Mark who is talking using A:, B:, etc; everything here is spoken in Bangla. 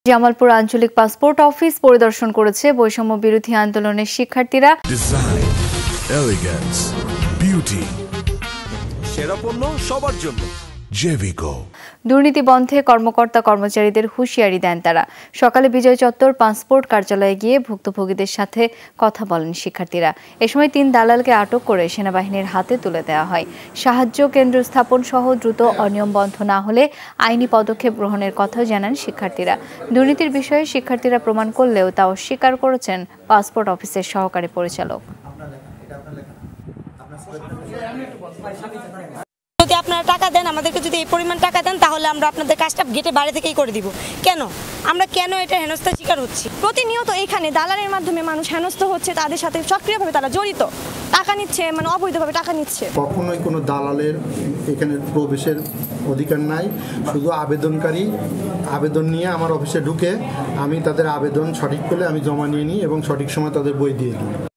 A: জামালপুর আঞ্চলিক পাসপোর্ট অফিস পরিদর্শন করেছে বৈষম্য বিরোধী আন্দোলনের শিক্ষার্থীরা।
B: ডিজাইন, এলিগেন্স, বিউটি, সেরা পণ্য সবার জন্য। জেভিকো।
A: দুর্নীতি বন্ধে কর্মকর্তা কর্মচারীদের হুঁশিয়ারি দেন তারা। সকালে বিজয় চত্বর পাসপোর্ট কার্যালয়ে গিয়ে ভুক্তভোগীদের সাথে কথা বলেন শিক্ষার্থীরা। এ সময় 3 দালালকে আটক করে সেনাবাহিনীর হাতে তুলে দেওয়া হয়। সাহায্য কেন্দ্র স্থাপন সহ দ্রুত অনিয়ম বন্ধ না হলে আইনি পদক্ষেপ গ্রহণের কথাও জানান শিক্ষার্থীরা। দুর্নীতির বিষয়ে শিক্ষার্থীরা প্রমাণ করলেও তা অস্বীকার করেছেন পাসপোর্ট অফিসের সহকারী পরিচালক।
C: যদি আপনারা টাকা দেন, আমাদেরকে যদি এই পরিমাণ টাকা দেন, তাহলে আমরা আপনাদের কাজটা গেটে বাইরে থেকেই করে দিব। আমরা কেন এটা হেনস্থার শিকার হচ্ছি?
D: প্রতিনিয়ত এখানে দালালের মাধ্যমে মানুষ হেনস্থ হচ্ছে, তাদের সাথে সক্রিয়ভাবে তারা জড়িত, টাকা নিচ্ছে, অবৈধভাবে টাকা নিচ্ছে।
E: কখনোই কোনো দালালের এখানে প্রবেশের অধিকার নাই। শুধু আবেদনকারী আবেদন নিয়ে আমার অফিসে ঢুকে আমি তাদের আবেদন সঠিক করলে আমি জমা নিয়ে নিই এবং সঠিক সময় তাদের বই দিয়ে দিই।